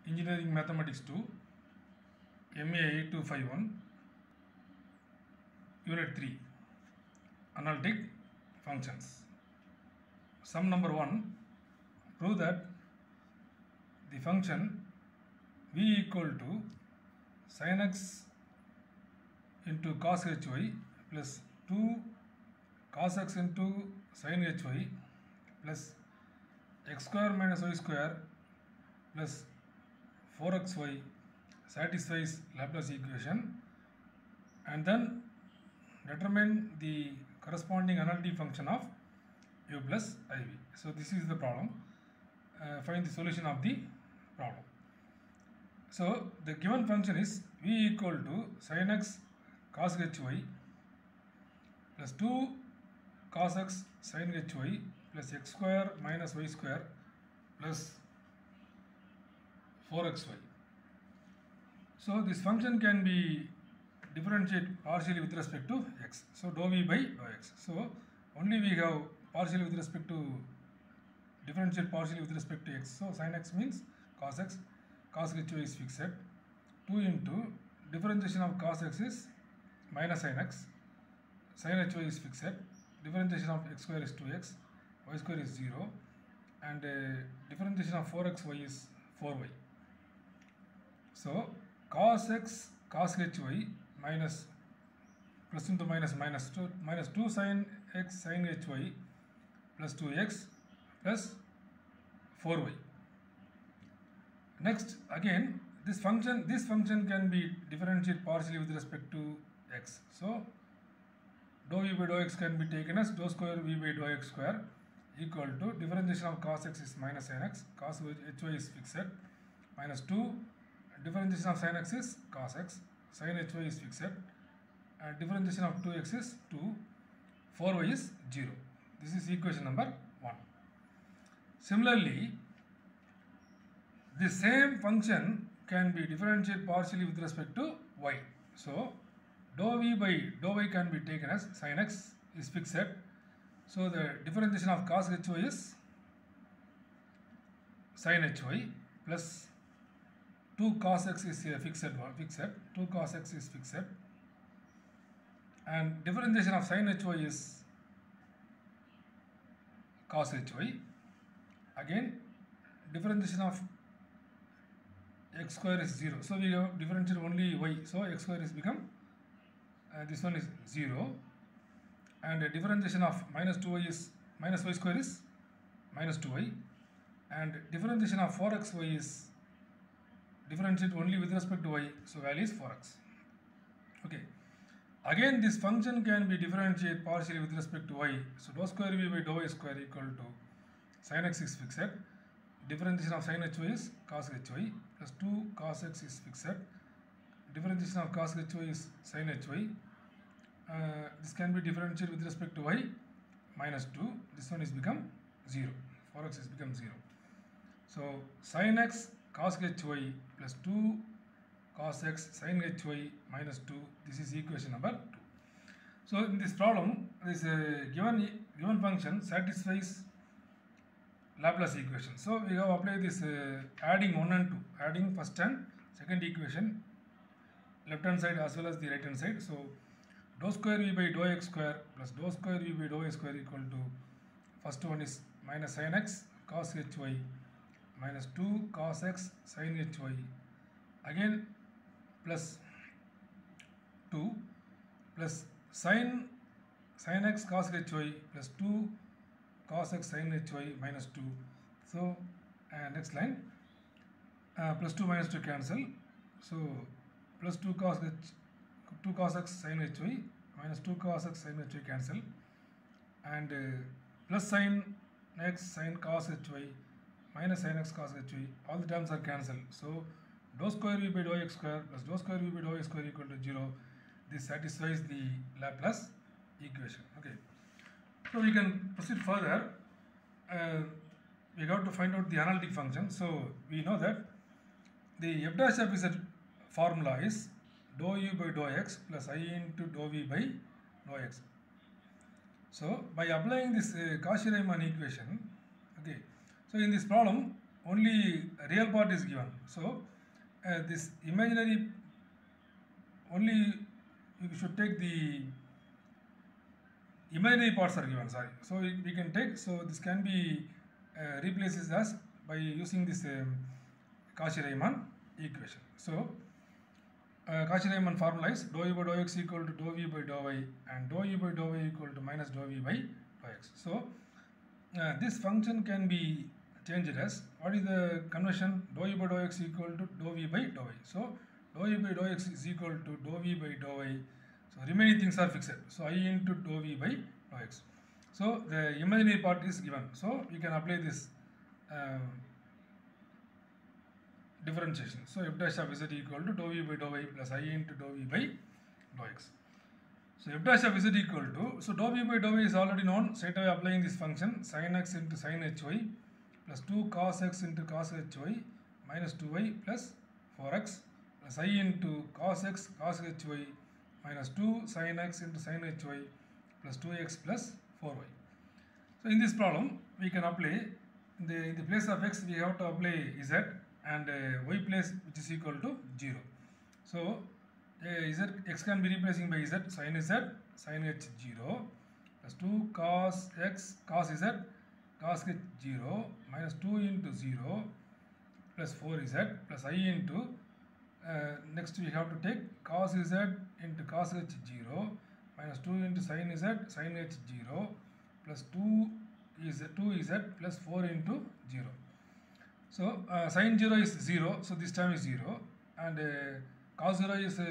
Engineering Mathematics 2, MA 8251, Unit 3, Analytic Functions. Sum number 1, prove that the function v equal to sin x into cos hy plus 2 cos x into sin hy plus x square minus y square plus 4xy satisfies Laplace equation, and then determine the corresponding analytic function of u plus iv. So this is the problem. Find the solution of the problem. So the given function is v equal to sin x cos hy plus 2 cos x sin hy plus x square minus y square plus 4xy. So this function can be differentiated partially with respect to x. So dou v by dou x. So only we have partially with respect to differentiate partially with respect to x. So sin x means cos x, cos hy is fixed. 2 into differentiation of cos x is minus sin x, sin hy is fixed. Differentiation of x square is 2x, y square is 0, and differentiation of 4xy is 4y. So cos x cos hy minus plus into minus minus 2 sin x sin hy plus 2x plus 4y. Next, again this function can be differentiated partially with respect to x. So dou v by dou x can be taken as dou square v by dou x square equal to differentiation of cos x is minus sin x, cos hy is fixed, minus 2 differentiation of sin x is cos x, sin hy is fixed, and differentiation of 2x is 2, 4y is 0. This is equation number 1. Similarly, the same function can be differentiated partially with respect to y. So dou v by dou y can be taken as sin x is fixed. So the differentiation of cos hy is sin hy plus 2 cos x is a fixed 2 cos x is fixed, and differentiation of sin hy is cos hy. Again differentiation of x square is 0. So we have differentiated only y. So x square is become this one is 0, and differentiation of minus 2y is minus y square is minus 2y, and differentiation of 4xy is differentiate only with respect to y, so value is 4x. Okay. Again this function can be differentiated partially with respect to y. So dou square v by dou y square equal to sin x is fixed, differentiation of sin hy is cos hy plus 2 cos x is fixed, differentiation of cos hy is sin hy. This can be differentiated with respect to y, minus 2, this one is become 0, 4x is become 0. So sin x cos hy plus 2 cos x sin hy minus 2, this is equation number 2. So in this problem, this given function satisfies Laplace equation. So we have applied this adding 1 and 2, adding first and second equation, left hand side as well as the right hand side. So dou square v by dou x square plus dou square v by dou y square equal to, first one is minus sin x cos hy minus 2 cos x sin hy, again plus 2 plus sin x cos hy plus 2 cos x sin hy minus 2. So next line, plus 2 minus 2 cancel. So plus 2 cos x sin hy minus 2 cos x sin hy cancel, and plus sin x sin cos hy minus sin x cos hy, all the terms are cancelled. So dou square v by dou x square plus dou square v by dou y square equal to 0. This satisfies the Laplace equation. Okay. So we can proceed further. We got to find out the analytic function. So we know that the f dash of z formula is dou u by dou x plus I into dou v by dou x. So by applying this Cauchy-Riemann equation, okay, so in this problem only real part is given. So this imaginary only you should take the imaginary parts are given. Sorry. So we can take. So this can be replaces as by using this Cauchy-Riemann equation. So Cauchy-Riemann formula is dou u by dou x equal to dou v by dou y and dou u by dou y equal to minus dou v by dou x. So this function can be changed as what is the conversion dou u by dou x equal to dou v by dou y. So dou u by dou x is equal to dou v by dou y. So remaining things are fixed. So I into dou v by dou x. So the imaginary part is given. So we can apply this differentiation. So f dash of z equal to dou v by dou y plus I into dou v by dou x. So f dash of z equal to, so dou v by dou y is already known. Straight away applying this function sin x into sin hy plus 2 cos x into cos hy minus 2y plus 4x plus I into cos x cos hy minus 2 sin x into sin hy plus 2x plus 4y. So in this problem we can apply in the place of x we have to apply z and y place which is equal to 0. So x can be replacing by z sin sin h 0 plus 2 cos x cos z cos h 0 minus 2 into 0 plus 4z plus I into next we have to take cos z into cos h 0 minus 2 into sin z sin h 0 plus 2z plus 4 into 0. So sin 0 is 0, so this term is 0 and cos 0 is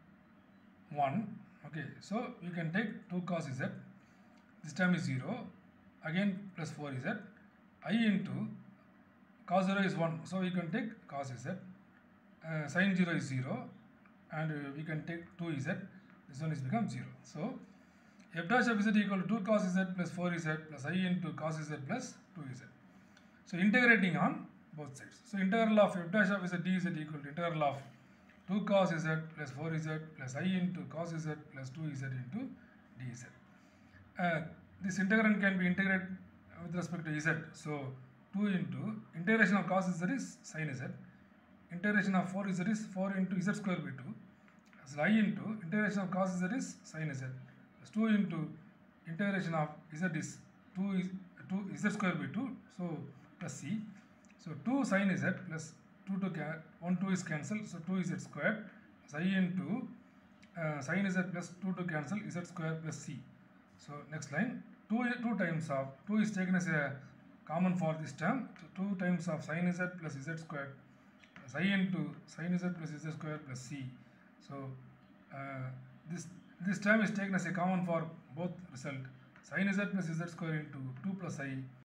1. Okay, so you can take 2 cos z, this term is 0, again plus 4z, I into cos 0 is 1, so we can take cos z, sin 0 is 0 and we can take 2z, this one is become 0. So f dash of z equal to 2 cos z plus 4z plus I into cos z plus 2z. So integrating on both sides. So integral of f dash of z dz equal to integral of 2 cos z plus 4z plus I into cos z plus 2z into dz. This integrand can be integrated with respect to z. So 2 into integration of cos z is sin z. Integration of 4z is 4 into z square by 2. So I into integration of cos z is sin z. Plus 2 into integration of z is 2 z square by 2. So plus c. So 2 sin z plus 2 is cancelled. So 2z squared plus I into sin z plus 2 cancel z square plus c. So next line 2 times of 2 is taken as a common for this term. So 2 times of sin z plus z squared plus I into sin z plus z square plus c. So this term is taken as a common for both result sin z plus z square into 2 plus I